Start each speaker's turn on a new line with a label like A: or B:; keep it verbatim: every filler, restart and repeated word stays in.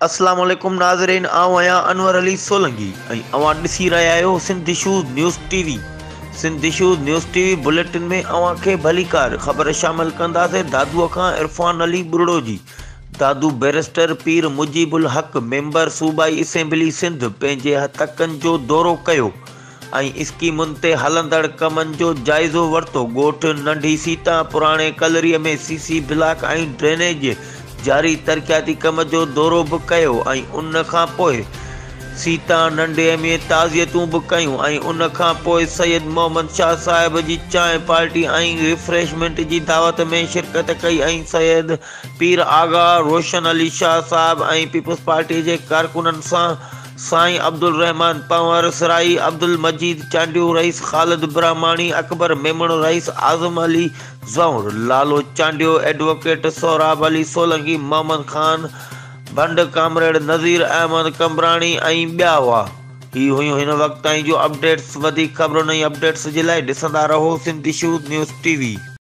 A: अस्सलाम वालेकुम नाज़रीन, आऊं आहियां अनवर अली सोलंकी ऐं अवां ॾिसी रहिया आहियो Sindh issues news TV. Sindh issues news TV bulletin में अवां खे भलीकार ख़बर शामिल कंदासीं दादूअ खां इरफान अली बुरड़ो जी। दादू बैरिस्टर पीर मुजीबुल हक़ मेंबर सूबाई असेंबली सिंध पंहिंजे हथकनि जो दौरो कयो ऐं स्कीमुनि ते हलंदड़ कमनि जो जाइज़ो वरितो। ॻोठ नंढी सीता पुराणे कलरीअ में सीसी ब्लॉक ऐं ड्रेनेज जारी तरक़ियाती कम जो दौरो बि कयो ऐं उन खां पोइ सीता नंढे में ताज़ियतूं बि कयूं ऐं उन खां पोइ सैयद मोहम्मद शाह साहिब जी चांहि पार्टी ऐं रिफ्रेशमेंट जी दावत में शिरकत कई ऐं सैयद पीर आगा रोशन अली शाह साहिब ऐं पीपल्स पार्टी जे कारकुननि सां साईं अब्दुल रहमान पंवर सराई अब्दुल मजीद चांडियो रईस ख़ालिद ब्राह्मणी अकबर मेमण रईस आज़म अली ज़ौर लालो चांडियो एडवोकेट सोहराब अली सोलंकी मोहम्मद खान भंड कामरेड नज़ीर अहमद कमराणी ऐं ॿिया हुआ। ही हुयूं हिन वक़्त ताईं जो अपडेट्स। वधीक ख़बरुनि ऐं अपडेट्स जे लाइ ॾिसंदा रहो सिंध इशूज़ न्यूज़ टीवी।